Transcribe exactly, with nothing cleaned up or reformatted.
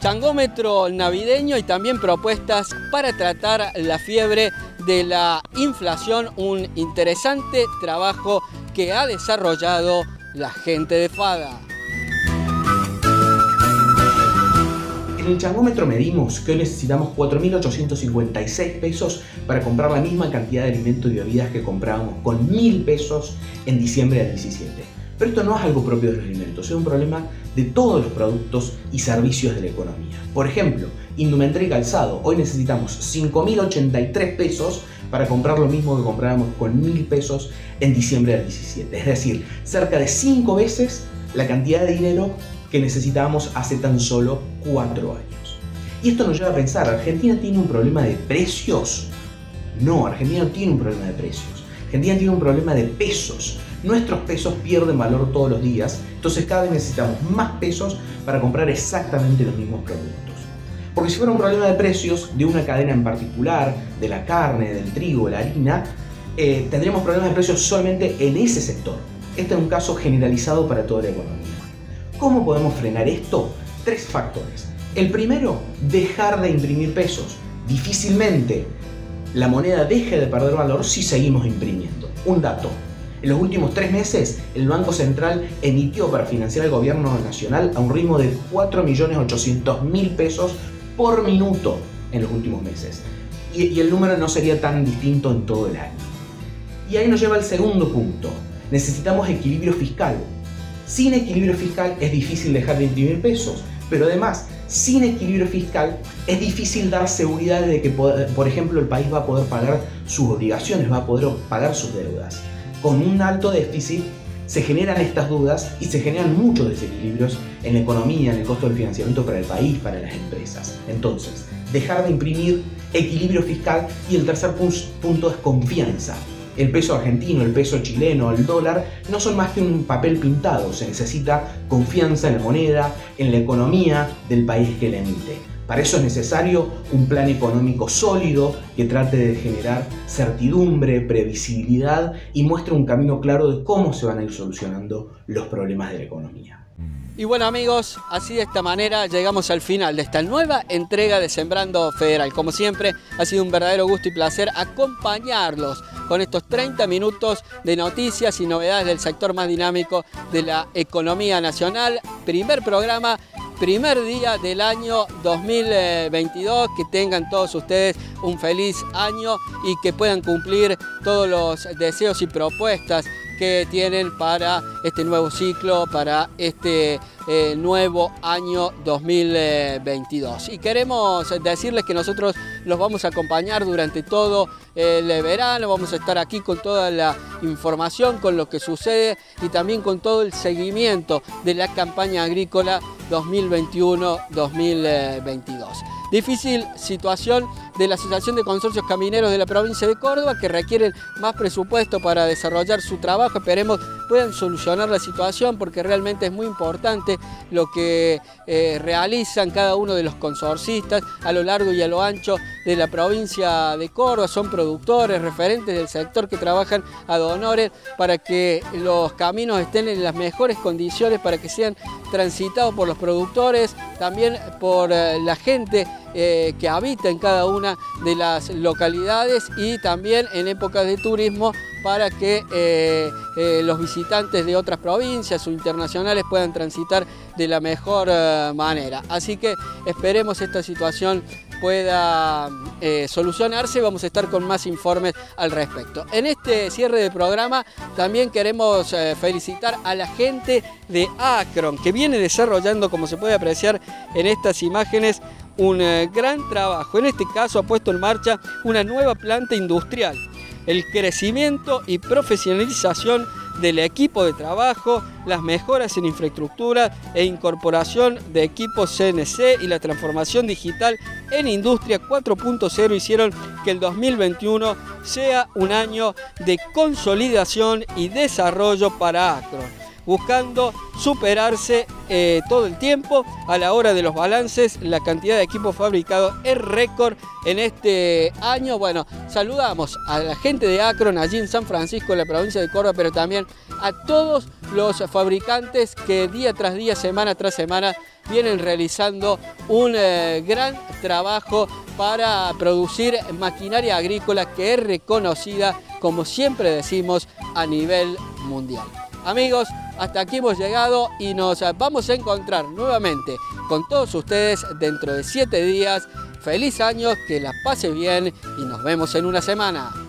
changómetro navideño y también propuestas para tratar la fiebre de la inflación, un interesante trabajo que ha desarrollado la gente de Fada. En el changómetro medimos que hoy necesitamos cuatro mil ochocientos cincuenta y seis pesos para comprar la misma cantidad de alimentos y bebidas que comprábamos con mil pesos en diciembre del diecisiete. Pero esto no es algo propio de los alimentos, es un problema de todos los productos y servicios de la economía. Por ejemplo, indumentaria y calzado. Hoy necesitamos cinco mil ochenta y tres pesos para comprar lo mismo que comprábamos con mil pesos en diciembre del diecisiete. Es decir, cerca de cinco veces la cantidad de dinero que necesitábamos hace tan solo cuatro años. Y esto nos lleva a pensar, ¿Argentina tiene un problema de precios? No, Argentina no tiene un problema de precios. Argentina tiene un problema de pesos. Nuestros pesos pierden valor todos los días, entonces cada vez necesitamos más pesos para comprar exactamente los mismos productos. Porque si fuera un problema de precios de una cadena en particular, de la carne, del trigo, la harina, eh, tendríamos problemas de precios solamente en ese sector. Este es un caso generalizado para toda la economía. ¿Cómo podemos frenar esto? Tres factores. El primero, dejar de imprimir pesos. Difícilmente la moneda deje de perder valor si seguimos imprimiendo. Un dato. En los últimos tres meses, el Banco Central emitió para financiar al gobierno nacional a un ritmo de cuatro millones ochocientos mil pesos por minuto en los últimos meses. Y, y el número no sería tan distinto en todo el año. Y ahí nos lleva al segundo punto. Necesitamos equilibrio fiscal. Sin equilibrio fiscal es difícil dejar de imprimir pesos, pero además, sin equilibrio fiscal es difícil dar seguridad de que, por ejemplo, el país va a poder pagar sus obligaciones, va a poder pagar sus deudas. Con un alto déficit se generan estas dudas y se generan muchos desequilibrios en la economía, en el costo del financiamiento para el país, para las empresas. Entonces, dejar de imprimir, equilibrio fiscal, y el tercer punto es confianza. El peso argentino, el peso chileno, el dólar no son más que un papel pintado. Se necesita confianza en la moneda, en la economía del país que la emite. Para eso es necesario un plan económico sólido que trate de generar certidumbre, previsibilidad y muestre un camino claro de cómo se van a ir solucionando los problemas de la economía. Y bueno amigos, así de esta manera llegamos al final de esta nueva entrega de Sembrando Federal. Como siempre, ha sido un verdadero gusto y placer acompañarlos con estos treinta minutos de noticias y novedades del sector más dinámico de la economía nacional. Primer programa, primer día del año dos mil veintidós. Que tengan todos ustedes un feliz año y que puedan cumplir todos los deseos y propuestas que tienen para este nuevo ciclo, para este eh, nuevo año dos mil veintidós. Y queremos decirles que nosotros los vamos a acompañar durante todo el verano, vamos a estar aquí con toda la información, con lo que sucede y también con todo el seguimiento de la campaña agrícola dos mil veintiuno dos mil veintidós. Difícil situación de la Asociación de Consorcios Camineros de la provincia de Córdoba, que requieren más presupuesto para desarrollar su trabajo. Esperemos puedan solucionar la situación, porque realmente es muy importante lo que eh, realizan cada uno de los consorcistas a lo largo y a lo ancho de la provincia de Córdoba. Son productores, referentes del sector que trabajan ad honorem para que los caminos estén en las mejores condiciones, para que sean transitados por los productores, también por eh, la gente eh, que habita en cada una de las localidades, y también en épocas de turismo, para que eh, eh, los visitantes de otras provincias o internacionales puedan transitar de la mejor eh, manera. Así que esperemos esta situación pueda eh, solucionarse. Vamos a estar con más informes al respecto. En este cierre de programa también queremos eh, felicitar a la gente de Acron, que viene desarrollando, como se puede apreciar en estas imágenes, un eh, gran trabajo. En este caso ha puesto en marcha una nueva planta industrial. El crecimiento y profesionalización del equipo de trabajo, las mejoras en infraestructura e incorporación de equipos C N C y la transformación digital en Industria cuatro punto cero hicieron que el dos mil veintiuno sea un año de consolidación y desarrollo para Acron. buscando superarse eh, todo el tiempo. A la hora de los balances, la cantidad de equipos fabricados es récord en este año. Bueno, saludamos a la gente de Akron, allí en San Francisco, en la provincia de Córdoba, pero también a todos los fabricantes que día tras día, semana tras semana, vienen realizando un eh, gran trabajo para producir maquinaria agrícola que es reconocida, como siempre decimos, a nivel mundial. Amigos, hasta aquí hemos llegado y nos vamos a encontrar nuevamente con todos ustedes dentro de siete días. Feliz año, que la pase bien y nos vemos en una semana.